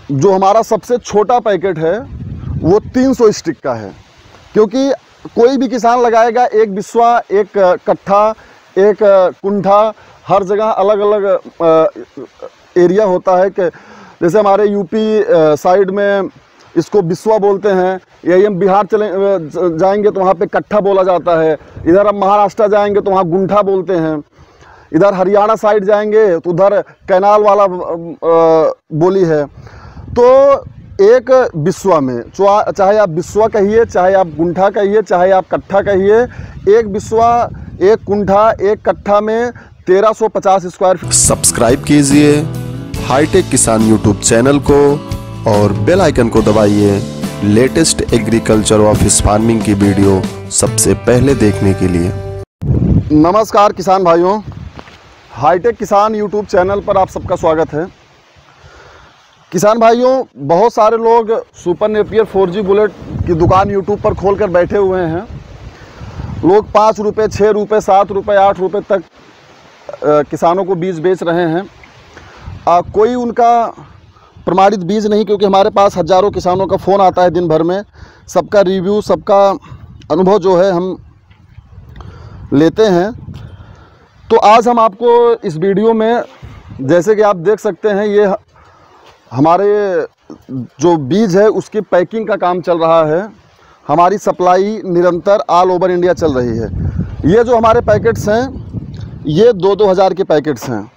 जो हमारा सबसे छोटा पैकेट है वो 300 स्टिक का है, क्योंकि कोई भी किसान लगाएगा एक बिस्वा, एक कट्ठा, एक कुंठा, हर जगह अलग अलग एरिया होता है कि जैसे हमारे यूपी साइड में इसको बिस्वा बोलते हैं, यही हम बिहार चले जाएंगे तो वहाँ पे कट्ठा बोला जाता है, इधर हम महाराष्ट्र जाएंगे तो वहाँ गुंठा बोलते हैं, इधर हरियाणा साइड जाएंगे तो उधर कैनाल वाला बोली है। तो एक बिस्वा में चाहे आप बिस्वा कहिए, चाहे आप गुंठा कहिए, चाहे आप कट्ठा कहिए, एक बिस्वा, एक कुंठा, एक कट्ठा में 1350 स्क्वायर फीट। सब्सक्राइब कीजिए हाईटेक किसान यूट्यूब चैनल को और बेल आइकन को दबाइए लेटेस्ट एग्रीकल्चर ऑफिस फार्मिंग की वीडियो सबसे पहले देखने के लिए। नमस्कार किसान भाइयों, हाईटेक किसान यूट्यूब चैनल पर आप सबका स्वागत है। किसान भाइयों, बहुत सारे लोग सुपर नेपियर 4G बुलेट की दुकान यूट्यूब पर खोलकर बैठे हुए हैं। लोग 5 रुपये, 6 रुपये, 7 रुपये, 8 रुपये तक किसानों को बीज बेच रहे हैं। कोई उनका प्रमाणित बीज नहीं, क्योंकि हमारे पास हज़ारों किसानों का फ़ोन आता है दिन भर में। सबका रिव्यू, सबका अनुभव जो है हम लेते हैं। तो आज हम आपको इस वीडियो में, जैसे कि आप देख सकते हैं, ये हमारे जो बीज है उसकी पैकिंग का काम चल रहा है। हमारी सप्लाई निरंतर ऑल ओवर इंडिया चल रही है। ये जो हमारे पैकेट्स हैं, ये 2-2 हज़ार के पैकेट्स हैं।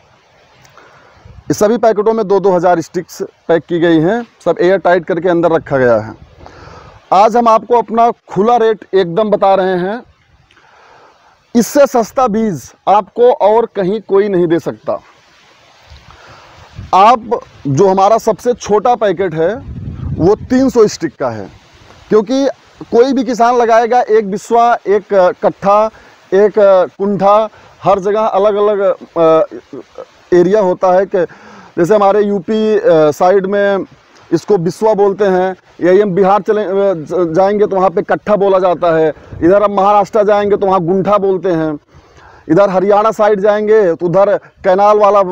इस सभी पैकेटों में 2-2 हज़ार स्टिक्स पैक की गई हैं। सब एयर टाइट करके अंदर रखा गया है। आज हम आपको अपना खुला रेट एकदम बता रहे हैं। इससे सस्ता बीज आपको और कहीं कोई नहीं दे सकता। आप जो हमारा सबसे छोटा पैकेट है वो 300 स्टिक का है, क्योंकि कोई भी किसान लगाएगा एक बिस्वा, एक कट्ठा, एक कुंठा, हर जगह अलग अलग एरिया होता है कि जैसे हमारे यूपी साइड में इसको बिस्वा बोलते हैं, यही हम बिहार चले जाएंगे तो वहाँ पे कट्ठा बोला जाता है, इधर हम महाराष्ट्र जाएंगे तो वहाँ गुंठा बोलते हैं, इधर हरियाणा साइड जाएंगे तो उधर कैनाल वाला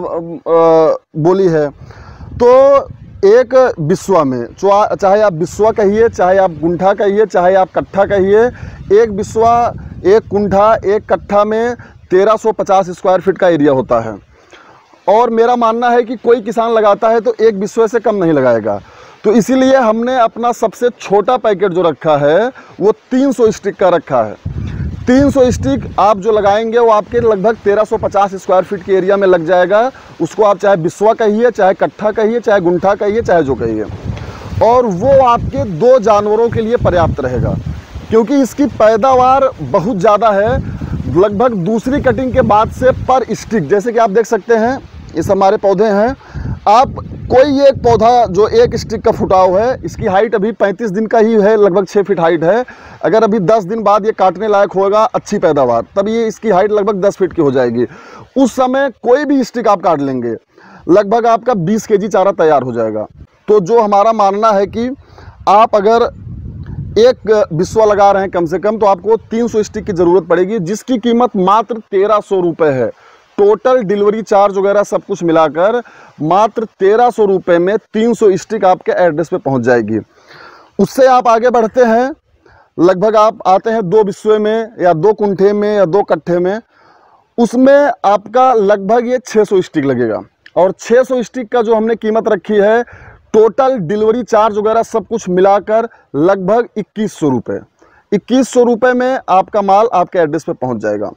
बोली है। तो एक बिस्वा में चाहे आप बिस्वा कहिए, चाहे आप गुंठा कहिए, चाहे आप कट्ठा कहिए, एक बिस्वा, एक कुंठा, एक कट्ठा में 1350 स्क्वायर फीट का एरिया होता है। और मेरा मानना है कि कोई किसान लगाता है तो एक बिस्वे से कम नहीं लगाएगा। तो इसीलिए हमने अपना सबसे छोटा पैकेट जो रखा है वो 300 स्टिक का रखा है। 300 स्टिक आप जो लगाएंगे वो आपके लगभग 1350 स्क्वायर फीट के एरिया में लग जाएगा। उसको आप चाहे बिस्वा कहिए, चाहे कट्ठा कहिए, चाहे गुंठा कहिए, चाहे जो कहिए, और वो आपके 2 जानवरों के लिए पर्याप्त रहेगा, क्योंकि इसकी पैदावार बहुत ज़्यादा है। लगभग दूसरी कटिंग के बाद से पर स्टिक, जैसे कि आप देख सकते हैं, इस हमारे पौधे हैं। आप कोई एक पौधा जो एक स्टिक का फुटाव है, इसकी हाइट अभी 35 दिन का ही है, लगभग 6 फीट हाइट है। अगर अभी 10 दिन बाद ये काटने लायक होगा, अच्छी पैदावार, तब ये इसकी हाइट लगभग 10 फीट की हो जाएगी। उस समय कोई भी स्टिक आप काट लेंगे, लगभग आपका 20 केजी चारा तैयार हो जाएगा। तो जो हमारा मानना है कि आप अगर एक बिस्वा लगा रहे हैं कम से कम, तो आपको 300 स्टिक की ज़रूरत पड़ेगी, जिसकी कीमत मात्र 1300 रुपये है। टोटल डिलीवरी चार्ज वगैरह सब कुछ मिलाकर मात्र 1300 रुपये में 300 स्टिक आपके एड्रेस पे पहुंच जाएगी। उससे आप आगे बढ़ते हैं, लगभग आप आते हैं 2 बिस्वे में या 2 कुंठे में या 2 कट्ठे में, उसमें आपका लगभग ये 600 स्टिक लगेगा। और 600 स्टिक का जो हमने कीमत रखी है, टोटल डिलीवरी चार्ज वगैरह सब कुछ मिलाकर लगभग 2100 रुपये। 2100 रुपये में आपका माल आपके एड्रेस पे पहुंच जाएगा।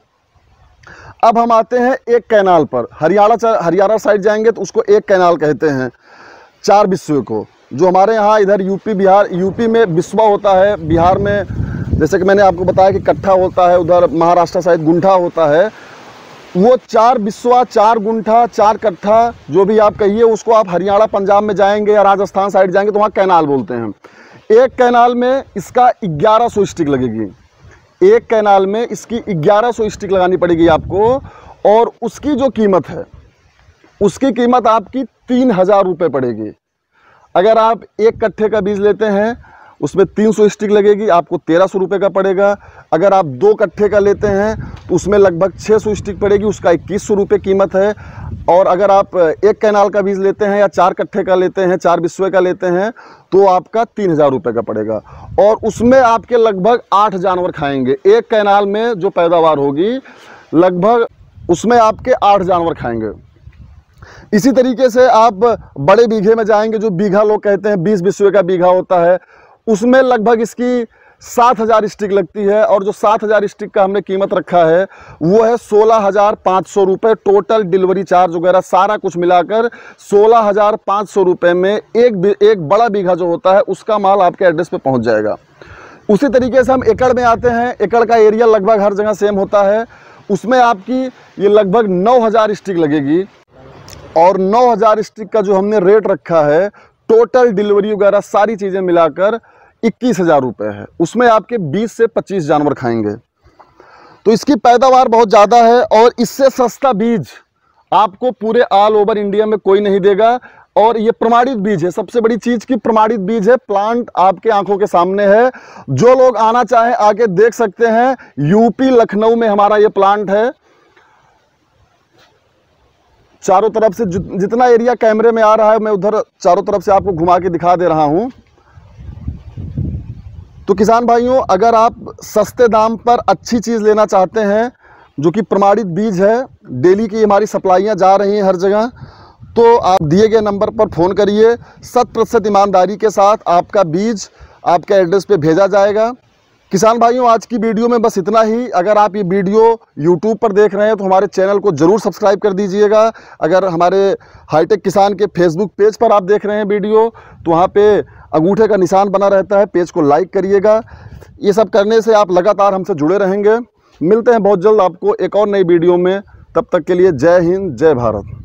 अब हम आते हैं एक कैनाल पर। हरियाणा साइड जाएंगे तो उसको एक कैनाल कहते हैं, 4 बिस्वे को। जो हमारे यहाँ इधर यूपी में बिस्वा होता है, बिहार में जैसे कि मैंने आपको बताया कि कट्ठा होता है, उधर महाराष्ट्र साइड गुंठा होता है। वो 4 बिस्वा, 4 गुंठा, 4 कट्ठा, जो भी आप कहिए, उसको आप हरियाणा पंजाब में जाएंगे या राजस्थान साइड जाएंगे तो वहाँ कैनाल बोलते हैं। एक कैनाल में इसका 1100 स्टिक लगेगी। एक कैनाल में इसकी 1100 स्टिक लगानी पड़ेगी आपको। और उसकी जो कीमत है, उसकी कीमत आपकी 3000 रुपये पड़ेगी। अगर आप एक कट्ठे का बीज लेते हैं उसमें 300 स्टिक लगेगी, आपको 1300 रुपये का पड़ेगा। अगर आप 2 कट्ठे का लेते हैं तो उसमें लगभग 600 स्टिक पड़ेगी, उसका 2100 रुपये कीमत है। और अगर आप 1 कैनाल का बीज लेते हैं या 4 कट्ठे का लेते हैं, 4 बिस्वे का लेते हैं, तो आपका 3000 रुपये का पड़ेगा। और उसमें आपके लगभग 8 जानवर खाएंगे। 1 कैनाल में जो पैदावार होगी लगभग उसमें आपके 8 जानवर खाएंगे। इसी तरीके से आप बड़े बीघे में जाएंगे, जो बीघा लोग कहते हैं 20 बिस्वे का बीघा होता है, उसमें लगभग इसकी 7000 स्टिक लगती है। और जो 7000 स्टिक का हमने कीमत रखा है वो है 16500 रुपये। टोटल डिलीवरी चार्ज वगैरह सारा कुछ मिलाकर 16500 रुपये में एक बड़ा बीघा जो होता है उसका माल आपके एड्रेस पे पहुंच जाएगा। उसी तरीके से हम एकड़ में आते हैं। एकड़ का एरिया लगभग हर जगह सेम होता है। उसमें आपकी ये लगभग 9000 स्टिक लगेगी। और 9000 स्टिक का जो हमने रेट रखा है, टोटल डिलीवरी वगैरह सारी चीज़ें मिलाकर 21000 रुपये है। उसमें आपके 20 से 25 जानवर खाएंगे। तो इसकी पैदावार बहुत ज़्यादा है और इससे सस्ता बीज आपको पूरे ऑल ओवर इंडिया में कोई नहीं देगा। और ये प्रमाणित बीज है। सबसे बड़ी चीज़ की प्रमाणित बीज है। प्लांट आपके आंखों के सामने है। जो लोग आना चाहें आके देख सकते हैं। यूपी लखनऊ में हमारा ये प्लांट है। चारों तरफ से जितना एरिया कैमरे में आ रहा है मैं उधर चारों तरफ से आपको घुमा के दिखा दे रहा हूं। तो किसान भाइयों, अगर आप सस्ते दाम पर अच्छी चीज़ लेना चाहते हैं, जो कि प्रमाणित बीज है, डेली की हमारी सप्लाइयाँ जा रही हैं हर जगह, तो आप दिए गए नंबर पर फ़ोन करिए। 100% ईमानदारी के साथ आपका बीज आपके एड्रेस पे भेजा जाएगा। किसान भाइयों, आज की वीडियो में बस इतना ही। अगर आप ये वीडियो यूट्यूब पर देख रहे हैं तो हमारे चैनल को ज़रूर सब्सक्राइब कर दीजिएगा। अगर हमारे हाईटेक किसान के फेसबुक पेज पर आप देख रहे हैं वीडियो, तो वहाँ पे अंगूठे का निशान बना रहता है, पेज को लाइक करिएगा। ये सब करने से आप लगातार हमसे जुड़े रहेंगे। मिलते हैं बहुत जल्द आपको एक और नई वीडियो में। तब तक के लिए जय हिंद, जय भारत।